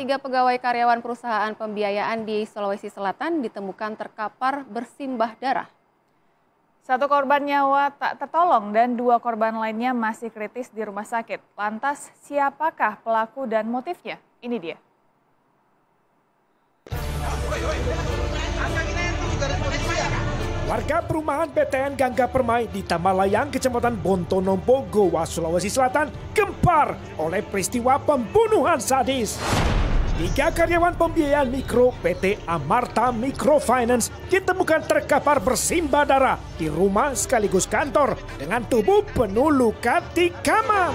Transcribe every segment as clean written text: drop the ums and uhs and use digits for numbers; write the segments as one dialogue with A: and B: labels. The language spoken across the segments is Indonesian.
A: tiga pegawai karyawan perusahaan pembiayaan di Sulawesi Selatan ditemukan terkapar bersimbah darah.
B: Satu korban nyawa tak tertolong dan dua korban lainnya masih kritis di rumah sakit. Lantas, siapakah pelaku dan motifnya? Ini dia.
C: Warga perumahan PTN Gangga Permai di Tamalayang, Kecamatan Bontonombo, Goa, Sulawesi Selatan gempar oleh peristiwa pembunuhan sadis. Tiga karyawan pembiayaan mikro PT Amarta Microfinance ditemukan terkapar bersimbah darah di rumah sekaligus kantor dengan tubuh penuh luka di kamar.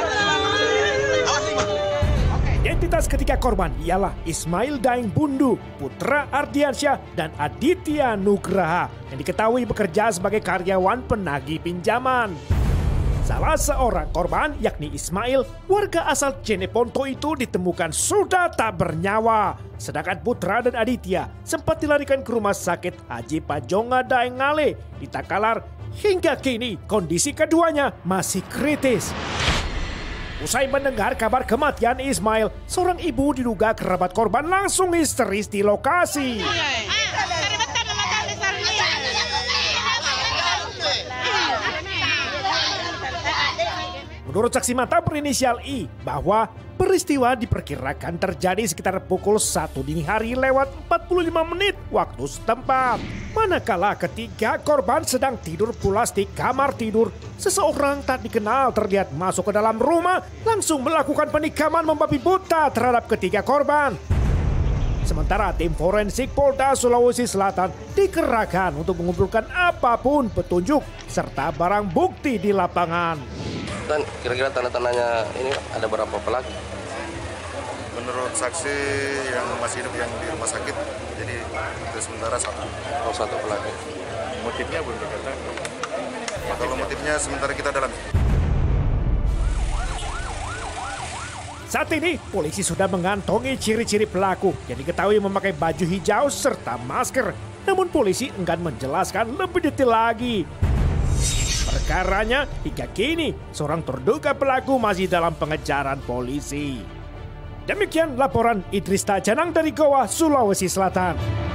C: Identitas ketiga korban ialah Ismail Daeng Bundu, Putra Ardiansyah, dan Aditya Nugraha yang diketahui bekerja sebagai karyawan penagih pinjaman. Salah seorang korban, yakni Ismail, warga asal Jeneponto itu ditemukan sudah tak bernyawa. Sedangkan Putra dan Aditya sempat dilarikan ke rumah sakit Haji Pajonga Daeng Ngale di Takalar. Hingga kini kondisi keduanya masih kritis. Usai mendengar kabar kematian Ismail, seorang ibu diduga kerabat korban langsung histeris di lokasi. Menurut saksi mata berinisial I, bahwa peristiwa diperkirakan terjadi sekitar pukul 1 dini hari lewat 45 menit waktu setempat. Manakala ketiga korban sedang tidur pulas di kamar tidur, seseorang tak dikenal terlihat masuk ke dalam rumah, langsung melakukan penikaman membabi buta terhadap ketiga korban. Sementara tim forensik Polda Sulawesi Selatan dikerahkan untuk mengumpulkan apapun petunjuk serta barang bukti di lapangan.
D: Dan kira-kira tanda-tandanya ini ada berapa pelaku?
E: Menurut saksi yang masih hidup yang di rumah sakit, jadi itu sementara satu.
D: Oh, satu pelaku.
E: Motifnya belum dikatakan. Kalau motifnya sementara kita dalami.
C: Saat ini, polisi sudah mengantongi ciri-ciri pelaku yang diketahui memakai baju hijau serta masker. Namun polisi enggan menjelaskan lebih detail lagi. Perkaranya, hingga kini seorang terduga pelaku masih dalam pengejaran polisi. Demikian laporan Idris Tajanang dari Goa, Sulawesi Selatan.